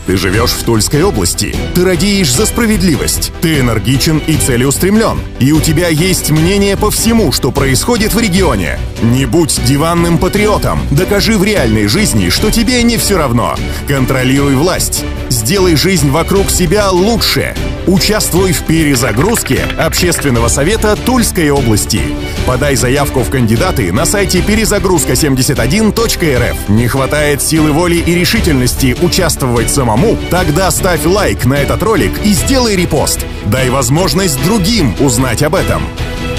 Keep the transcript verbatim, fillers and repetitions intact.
Ты живешь в Тульской области. Ты радеешь за справедливость. Ты энергичен и целеустремлен. И у тебя есть мнение по всему, что происходит в регионе. Не будь диванным патриотом. Докажи в реальной жизни, что тебе не все равно. Контролируй власть. Сделай жизнь вокруг себя лучше. Участвуй в перезагрузке Общественного совета Тульской области. Подай заявку в кандидаты на сайте перезагрузка семьдесят один точка эр эф. Не хватает силы воли и решительности участвовать самому? Тогда ставь лайк на этот ролик и сделай репост. Дай возможность другим узнать об этом.